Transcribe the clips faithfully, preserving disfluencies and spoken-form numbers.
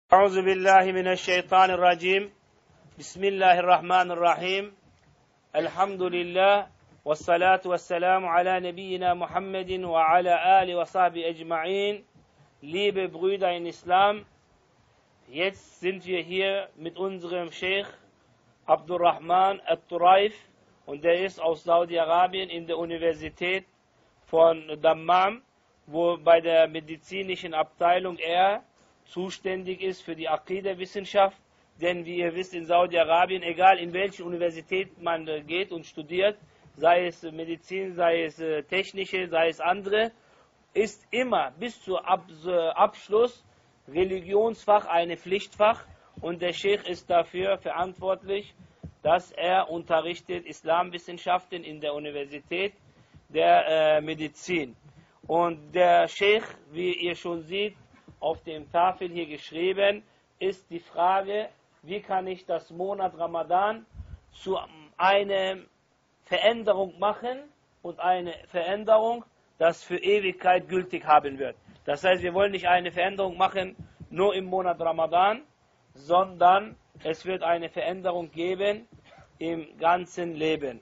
أعوذ بالله من الشيطان الرجيم. بسم الله الرحمن الرحيم. الحمد لله والصلاة والسلام على نبينا Muhammad wa ala ali wa sahbi ajma'in. Liebe Brüder in Islam, jetzt sind wir hier mit unserem Sheikh Abdurrahman al-Turaif und der ist aus Saudi-Arabien in der Universität von Dammam, wo bei der medizinischen Abteilung er zuständig ist für die Aqida-Wissenschaft, denn wie ihr wisst, in Saudi-Arabien, egal in welche Universität man geht und studiert, sei es Medizin, sei es technische, sei es andere, ist immer bis zum Abschluss Religionsfach eine Pflichtfach und der Sheikh ist dafür verantwortlich, dass er unterrichtet Islamwissenschaften in der Universität der äh, Medizin. Und der Sheikh, wie ihr schon seht, auf dem Tafel hier geschrieben, ist die Frage, wie kann ich das Monat Ramadan zu einer Veränderung machen und eine Veränderung, das für Ewigkeit gültig haben wird. Das heißt, wir wollen nicht eine Veränderung machen nur im Monat Ramadan, sondern es wird eine Veränderung geben im ganzen Leben.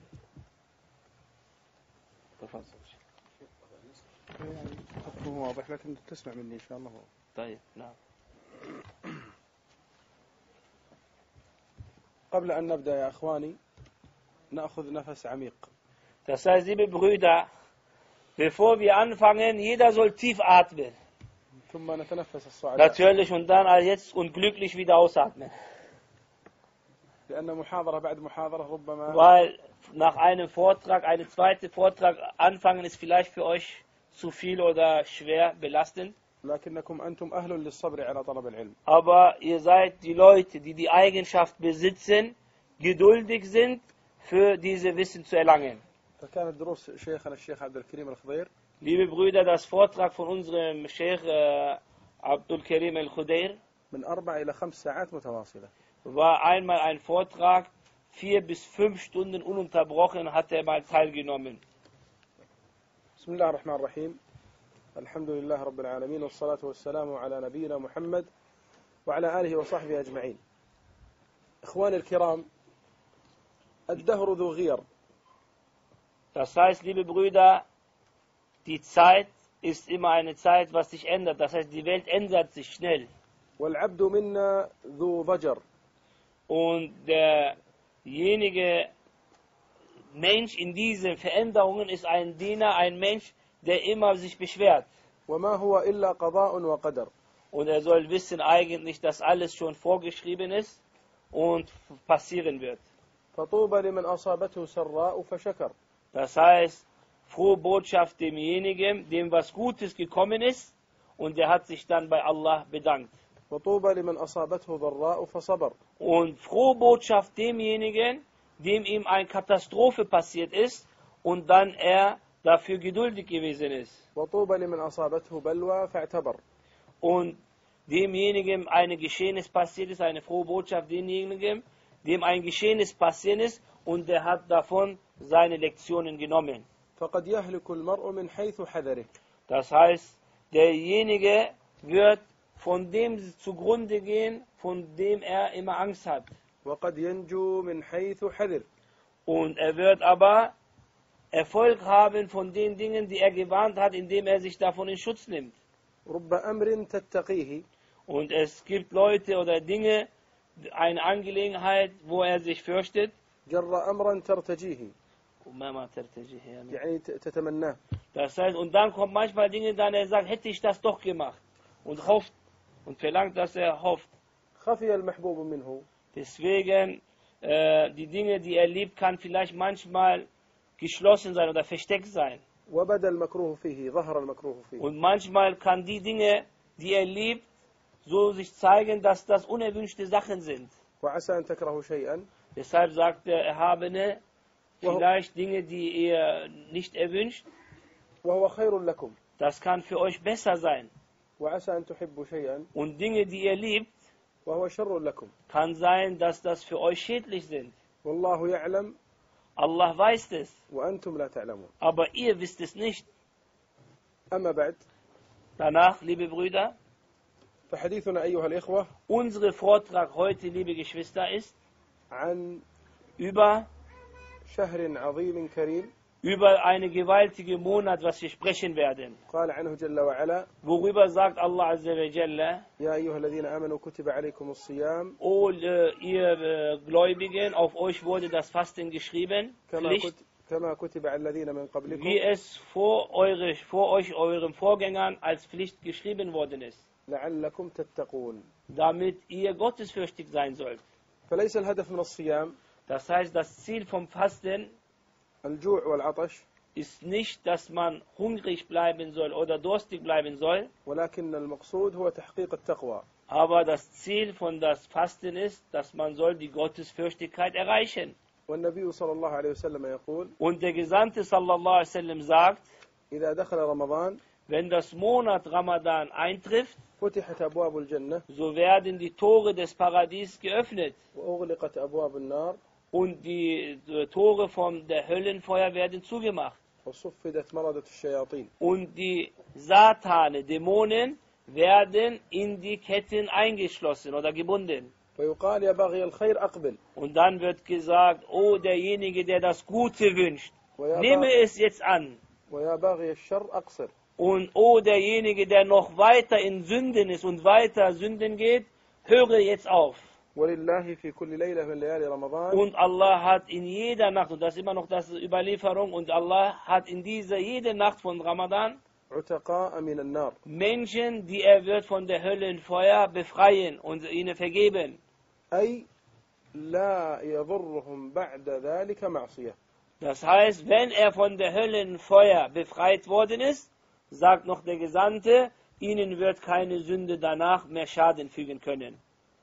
واضح لكن تسمع مني إن شاء الله. طيب نعم. قبل أن نبدأ يا أخواني نأخذ نفس عميق. Das heißt, liebe Brüder, bevor wir anfangen, jeder soll tief atmen. ثم نتنفس الصعداء. Natürlich und dann jetzt und glücklich wieder ausatmen. لأن محاضرة بعد محاضرة ربما. Weil nach einem Vortrag, eine zweite Vortrag anfangen ist vielleicht für euch zu viel oder schwer belastend. لكنكم أنتم أهل للصبر على طلب العلم. Aber ihr seid die Leute, die die Eigenschaft besitzen, geduldig sind, für diese Wissen zu erlangen. فكانت دروس شيخنا الشيخ عبد الكريم الخضير. Liebe Brüder, das Vortrag von unserem Sheikh äh, Abdul Karim al-Khudair من أربع إلى خمس ساعات متواصلة. war einmal ein Vortrag, vier bis fünf Stunden ununterbrochen hat er mal teilgenommen. بسم الله الرحمن الرحيم. الحمد لله رب العالمين والصلاة والسلام على نبينا محمد وعلى آله وصحبه أجمعين. إخواني الكرام، الدهر ذو غير. Das heißt, liebe Brüder, die Zeit ist immer eine Zeit, was sich ändert. Das heißt, die Welt ändert sich schnell. والعبد منا ذو ضجر. Und derjenige Mensch in diesen Veränderungen ist ein Diener, ein Mensch, der immer sich beschwert. وما هو إلا قضاء وقدر. Und er soll wissen eigentlich, dass alles schon vorgeschrieben ist und passieren wird. فطوبى لمن أصابته سراء فشكر. Das heißt, frohe Botschaft demjenigen, dem was Gutes gekommen ist und der hat sich dann bei Allah bedankt. وطوبى لمن أصابته ضراء فصبر. Und frohe Botschaft demjenigen, dem ihm eine Katastrophe passiert ist und dann er dafür geduldig gewesen ist. وطوبى لمن أصابته بلوى فاعتبر. Und demjenigen eine Geschehnis passiert ist, eine frohe Botschaft demjenigen, dem ein Geschehnis passiert ist und der hat davon seine Lektionen genommen. فقد يهلك المرء من حيث حذره. Das heißt, derjenige wird von dem zugrunde gehen, von dem er immer Angst hat. وقد ينجو من حيث حذر. Und er wird aber Erfolg haben von den Dingen, die er gewarnt hat, indem er sich davon in Schutz nimmt. رب أمر تتقيه. Und es gibt Leute oder Dinge, eine Angelegenheit, wo er sich fürchtet. جر أمرا ترتجيه. يعني تتمناه. Das heißt, und dann kommen manchmal Dinge, dann er sagt, hätte ich das doch gemacht. Und hofft und verlangt, dass er hofft. خفي المحبوب منه. Deswegen, äh, die Dinge, die er liebt, kann vielleicht manchmal geschlossen sein oder versteckt sein. وبدا المكروه فيه ظهر المكروه فيه. Und manchmal kann die Dinge, die er liebt, so sich zeigen, dass das unerwünschte Sachen sind. وعسى أن تكرهوا شيئا. Deshalb sagt der Erhabene, vielleicht Dinge, die ihr nicht erwünscht, وهو خير لكم. das kann für euch besser sein. وعسى أن تحبوا شيئا. Und Dinge, die ihr liebt, وهو شر لكم. kann sein, dass das für euch schädlich sind. والله يعلم. Allah weiß es. وأنتم لا تعلمون. Aber ihr wisst es nicht. أما بعد. Danach, liebe Brüder, فحديثنا أيها الإخوة Unser Vortrag heute, liebe Geschwister, ist عن über, شهر عظيم كريم über eine gewaltige Monat, was wir sprechen werden. قال عنه جل وعلا Worüber sagt Allah Azza wa Jalla: يا أيها الذين آمنوا كتب عليكم الصيام O äh, ihr äh, Gläubigen, auf euch wurde das Fasten geschrieben, كما Pflicht, كت- كما كتب على الذين من wie قبلكم es vor, eure, vor euch, euren Vorgängern, als Pflicht geschrieben worden ist, لعلكم تتقون. damit ihr gottesfürchtig sein sollt. فليس الهدف من الصيام Das heißt, das Ziel vom Fasten الجوع والعطش، ist nicht, dass man hungrig bleiben soll oder durstig bleiben soll, ولكن المقصود هو تحقيق التقوى. aber das Ziel von das Fasten ist, dass man soll die Gottesfürchtigkeit erreichen. والنبي صلى الله عليه وسلم يقول Und der Gesandte sallallahu alaihi wasallam sagt, إذا دخل رمضان wenn das Monat Ramadan eintrifft, فتحت أبواب الجنة so werden die Tore des Paradies geöffnet وأغلقت أبواب النار und die äh, Tore von der Höllenfeuer werden zugemacht. وصفدت مردة الشياطين. Und die Satane, Dämonen, werden in die Ketten eingeschlossen oder gebunden. ويقال يا باغي الخير أقبل Und dann wird gesagt, oh, derjenige, der das Gute wünscht, ويا nehme باغي, es jetzt an. ويا باغي الشر أقصر. Und oh, derjenige, der noch weiter in Sünden ist und weiter Sünden geht, höre jetzt auf. ولله في كل ليلة من ليالي رمضان Und Allah hat in jeder Nacht, und das ist immer noch das Überlieferung, und Allah hat in dieser jede Nacht von Ramadan عتقاء من النار. Menschen, die er wird von der Höllenfeuer befreien und ihnen vergeben. أي لا يضرهم بعد ذلك معصية. Das heißt, wenn er von der Höllenfeuer befreit worden ist, sagt noch der Gesandte, ihnen wird keine Sünde danach mehr Schaden fügen können.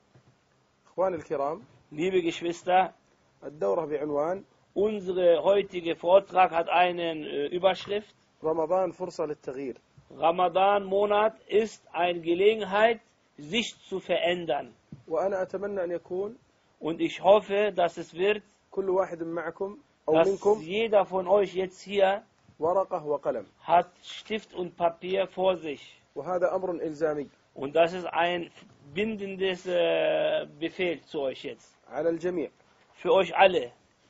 إخواني الكرام، Liebe Geschwister, الدورة بعنوان unsere heutige Vortrag hat eine äh, Überschrift. رمضان فرصة للتغيير. Ramadan-Monat ist eine Gelegenheit, sich zu verändern. وأنا أتمنى أن يكون Und ich hoffe, dass es wird, كل واحد معكم أو dass منكم jeder von euch jetzt hier ورقة وقلم. hat Stift und Papier vor sich. وهذا أمر إلزامي Und das ist ein bindendes äh, Befehl zu euch jetzt. على الجميع. Für euch alle.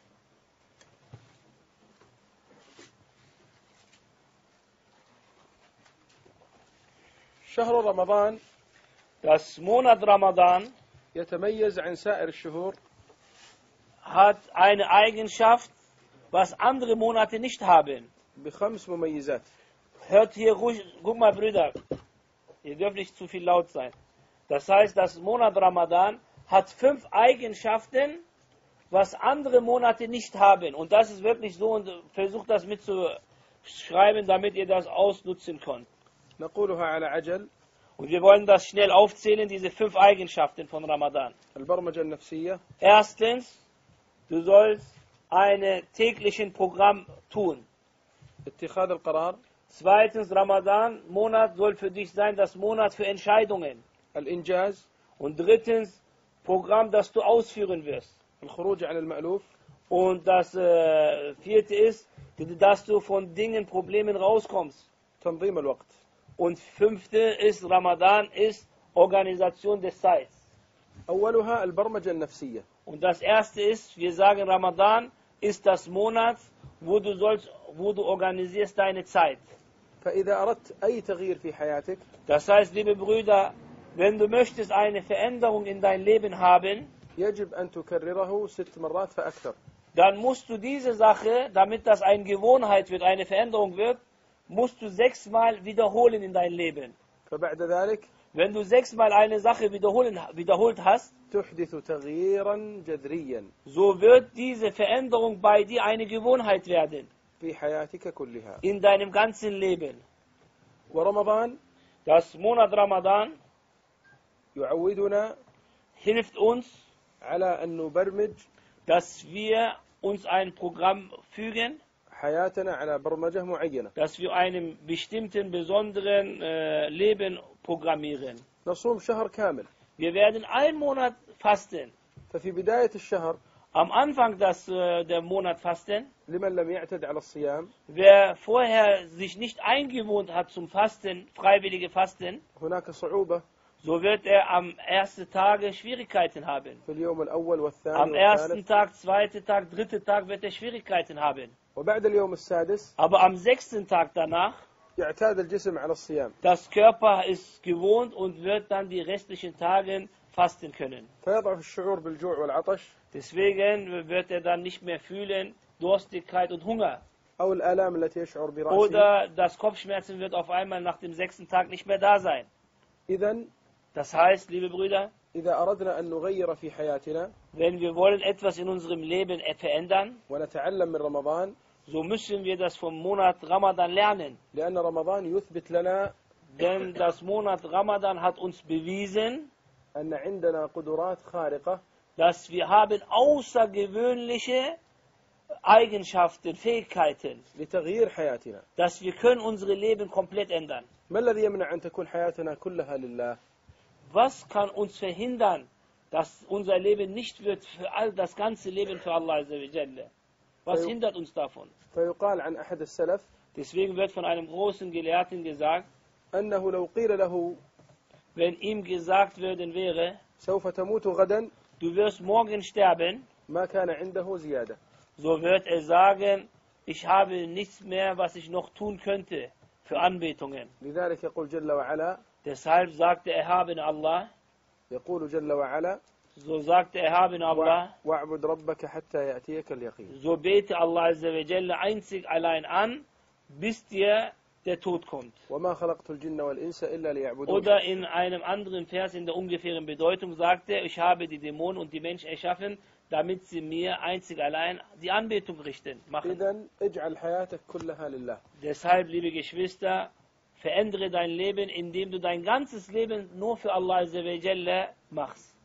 شهر رمضان Das Monat Ramadan يتميز عن سائر الشهور hat eine Eigenschaft, was andere Monate nicht haben. بخمس مميزات. Hört hier ruhig, guck mal Brüder, ihr dürft nicht zu viel laut sein. Das heißt, das Monat Ramadan hat fünf Eigenschaften, was andere Monate nicht haben. Und das ist wirklich so, und versucht das mitzuschreiben, damit ihr das ausnutzen könnt. نقولها على عجل. Und wir wollen das schnell aufzählen, diese fünf Eigenschaften von Ramadan. البرمجة النفسية، Erstens, du sollst ein tägliches Programm tun. اتخاذ القرار، Zweitens, Ramadan, Monat soll für dich sein, das Monat für Entscheidungen. الإنجاز، Und drittens, Programm, das du ausführen wirst. الخروج عن المألوف، Und das äh, vierte ist, dass du von Dingen, Problemen rauskommst. تنظيم الوقت. Und fünfte ist, Ramadan ist Organisation des Zeits. أولها البرمجة النفسية. Und das erste ist, wir sagen, Ramadan ist das Monat, wo du sollst, wo du organisierst deine Zeit. فإذا أردت أي تغيير في حياتك Das heißt, liebe Brüder, wenn du möchtest eine Veränderung in dein Leben haben, يجب أن تكرره ست مرات فأكثر. dann musst du diese Sache, damit das eine Gewohnheit wird, eine Veränderung wird, musst du sechsmal wiederholen in dein Leben. فبعد ذلك Wenn du sechsmal eine Sache wiederholen, wiederholt hast, تحدث تغييرا جذريا so wird diese Veränderung bei dir eine Gewohnheit werden, في حياتك كلها. in deinem ganzen Leben. ورمضان Das Monat Ramadan يعودنا hilft uns, على أن نبرمج dass wir uns ein Programm fügen, حياتنا على برمجة معينة. dass wir einem bestimmten, besonderen äh, Leben programmieren. نصوم شهر كامل. Wir werden einen Monat fasten. ففي بداية الشهر Am Anfang des, äh, der Monat fasten, لمن لم يعتد على الصيام wer vorher sich nicht eingewohnt hat zum Fasten, freiwillige Fasten, هناك صعوبة so wird er am ersten Tage Schwierigkeiten haben. في اليوم الأول والثاني Am ersten والثالث. Tag, zweiten Tag, dritten Tag wird er Schwierigkeiten haben. وبعد اليوم السادس Aber am sechsten Tag danach, يعتاد الجسم على الصيام. das Körper ist gewohnt und wird dann die restlichen Tage fasten können. فيضعف الشعور بالجوع والعطش Deswegen wird er dann nicht mehr fühlen Durstigkeit und Hunger. أو الآلام التي يشعر برأسه. Oder das Kopfschmerzen wird auf einmal nach dem sechsten Tag nicht mehr da sein. إذن Das heißt, liebe Brüder, إذا أردنا أن نغير في حياتنا wenn wir wollen etwas in unserem Leben verändern, ونتعلم من رمضان so müssen wir das vom Monat Ramadan lernen. لأن رمضان يثبت لنا Denn das Monat Ramadan hat uns bewiesen, أن عندنا قدرات خارقة dass wir haben außergewöhnliche Eigenschaften, Fähigkeiten, لتغيير حياتنا. dass wir können unsere Leben komplett ändern. ما الذي يمنع أن تكون حياتنا كلها لله؟ Was kann uns verhindern, dass unser Leben nicht wird für all das ganze Leben für Allah Azza wa Jalla? Was hindert uns davon? فيقال عن أحد السلف Deswegen wird von einem großen Gelehrten gesagt, أنه لو قيل له wenn ihm gesagt werden wäre, سوف تموت غدا du wirst morgen sterben, ما كان عنده زيادة. so wird er sagen, ich habe nichts mehr, was ich noch tun könnte für Anbetungen. لذلك يقول جل وعلا Deshalb sagt der erhabene Allah, يقول جل وعلا so sagt der erhabene Allah, واعبد ربك حتى يأتيك اليقين. so bete Allah Azza wa Jalla einzig allein an, bis dir der Tod kommt. وما خلقت الجن والإنس إلا ليعبدون. Oder in einem anderen Vers in der ungefähren Bedeutung sagt er, ich habe die Dämonen und die Menschen erschaffen, damit sie mir einzig allein die Anbetung richten, machen. إذن اجعل حياتك كلها لله. Deshalb, liebe Geschwister, verändere dein Leben, indem du dein ganzes Leben nur für Allah Azza wa Jalla machst.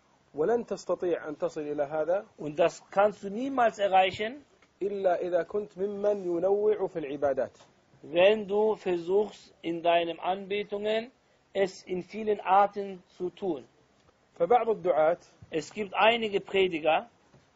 ولن تستطيع أن تصل إلى هذا Und das kannst du niemals erreichen, إلا إذا كنت ممن ينوع في العبادات. wenn du versuchst, in deinen Anbetungen es in vielen Arten zu tun. فبعض الدعاة Es gibt einige Prediger,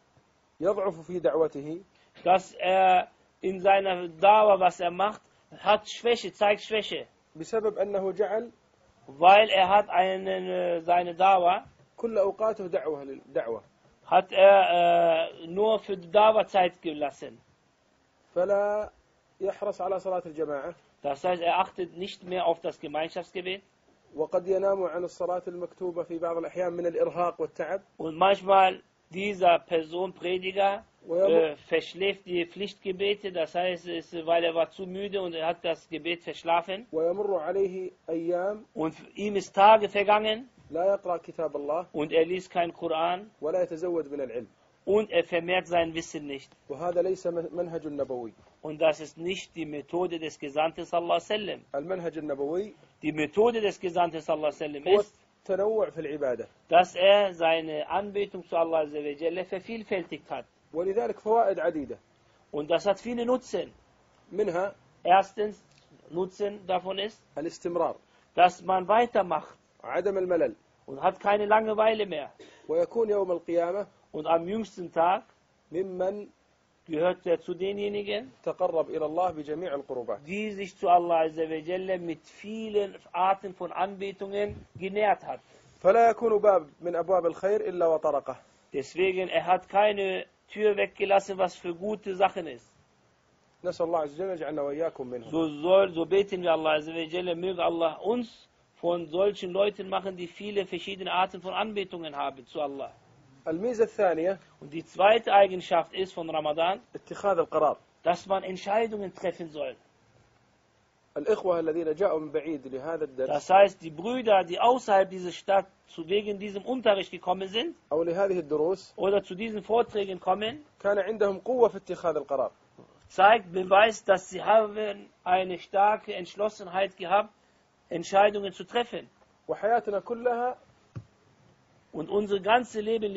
يضعف في دعوته dass er in seiner Dauer, was er macht, hat Schwäche, zeigt Schwäche, بسبب أنه جعل weil er hat eine, seine Dauer, كل أوقاته دعوة للدعوة. hat er äh, nur für die Dauer Zeit gelassen. فلا يحرص على صلاة الجماعة. Das heißt, er achtet nicht mehr auf das Gemeinschaftsgebet. وقد ينام عن الصلاة المكتوبة في بعض الأحيان من الإرهاق والتعب. Und manchmal dieser Person, Prediger, äh, verschläft die Pflichtgebete, das heißt, es, weil er war zu müde und er hat das Gebet verschlafen. ويمر عليه أيام Und ihm ist Tage vergangen لا يقرأ كتاب الله und er liest keinen Koran ولا يتزود من العلم. und er vermehrt sein Wissen nicht. وهذا ليس منهج النبوي. Und das ist nicht die Methode des Gesandten sallallahu alaihi wasallam. المنهج النبوي Die Methode des Gesandten sallallahu alaihi wasallam هو ist, التنوع في العبادة. dass er seine Anbetung zu Allah Azza wa Jalla vervielfältigt hat. ولذلك فوائد عديدة. Und das hat viele Nutzen. منها Erstens, Nutzen davon ist, الاستمرار. dass man weitermacht عدم الملل. und hat keine Langeweile mehr. ويكون يوم القيامة Und am jüngsten Tag ممن gehört er zu denjenigen, تقرب إلى الله بجميع القربات. die sich zu Allah Azza wa Jalla mit vielen Arten von Anbetungen genährt hat. فلا يكون باب من أبواب الخير إلا وطرقه. Deswegen, er hat keine Tür weggelassen, was für gute Sachen ist. نسأل الله عز وجل يجعلنا وإياكم منهم. So, soll, so beten wir Allah Azza wa Jalla, möge Allah uns von solchen Leuten machen, die viele verschiedene Arten von Anbetungen haben zu Allah. الميزة الثانية Und die zweite Eigenschaft ist von Ramadan, اتخاذ القرار. dass man Entscheidungen treffen soll. الإخوة الذين جاءوا من بعيد لهذا الدرس Das heißt, die Brüder, die außerhalb dieser Stadt zu wegen diesem Unterricht gekommen sind أو لهذه الدروس oder zu diesen Vorträgen kommen, كان عندهم قوة في اتخاذ القرار. zeigt, beweist, dass sie haben eine starke Entschlossenheit gehabt, Entscheidungen zu treffen. وحياتنا كلها Und unser ganzes Leben